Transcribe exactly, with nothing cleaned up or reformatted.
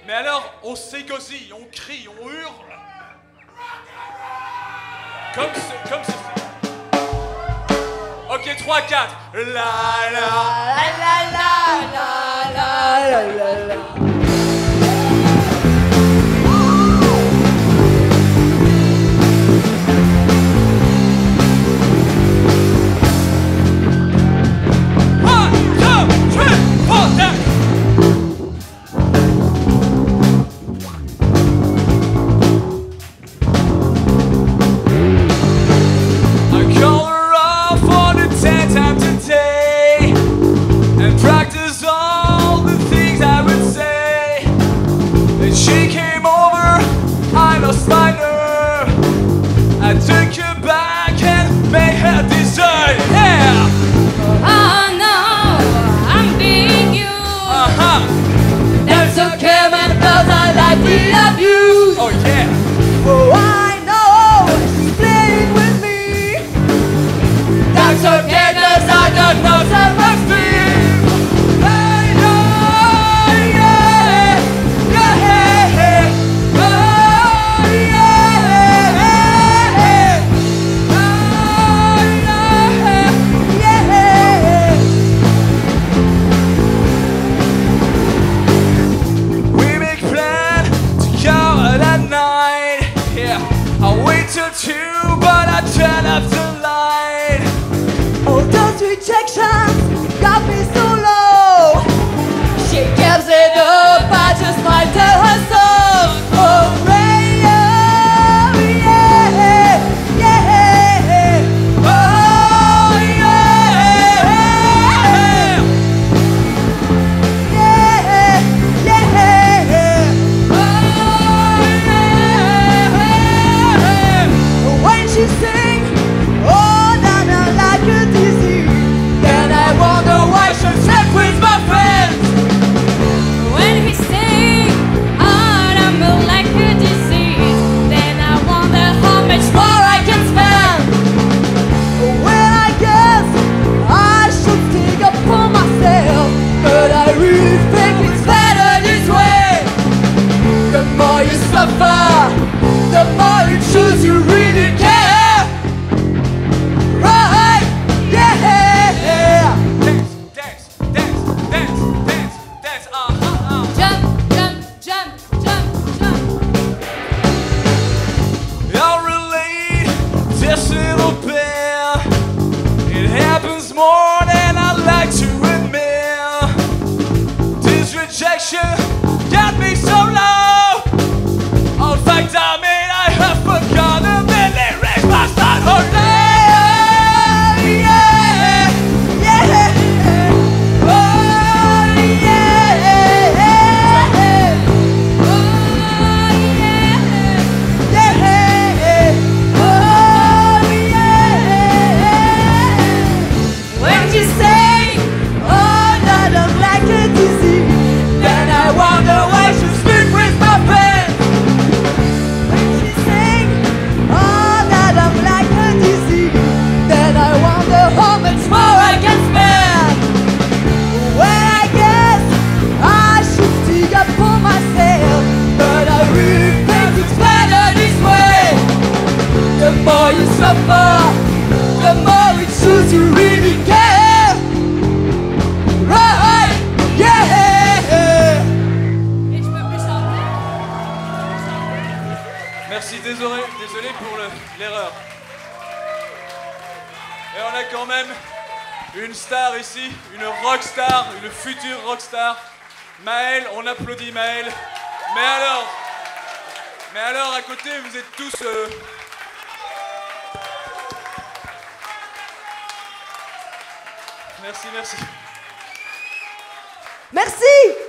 Mais alors, on s'égosille, on crie, on hurle. Comme ce, comme ceci. Ok, trois, quatre. La la la la la la la la la. Merci, désolé, désolé pour l'erreur. Et on a quand même une star ici, une rockstar, une future rockstar. Maëlle, on applaudit Maëlle. Mais alors, mais alors à côté, vous êtes tous... Euh... Merci, merci. Merci.